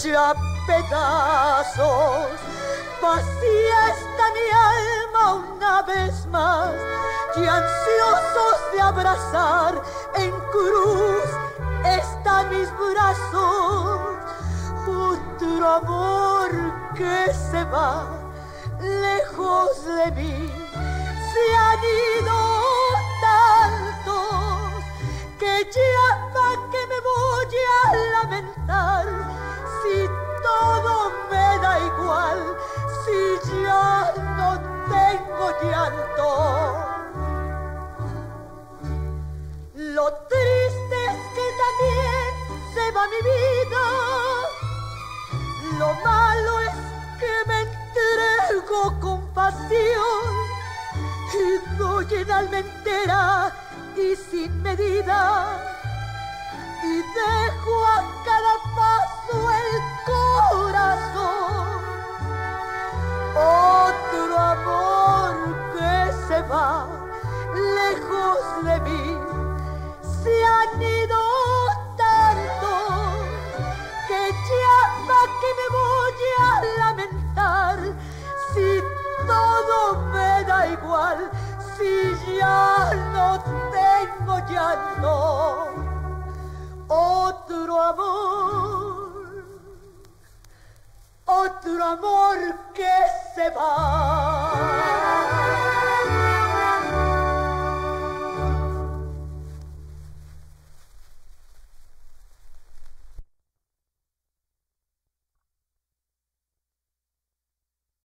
hecha pedazos. Vacía está mi alma una vez más, y ansiosos de abrazar en cruz están mis brazos. Otro amor que se va lejos de mí, se han ido tantos que ya pa' que me voy a lamentar, si todo me da igual, si ya no tengo llanto. Lo triste es que también se va mi vida, lo malo es que me entrego con pasión y doy en alma entera y sin medida, y dejo a cada paso el corazón. Otro amor que se va lejos de mí, se han ido tantos que ya pa' que me voy a lamentar, si todo me da igual, si ya no tengo llanto. Otro amor que se va.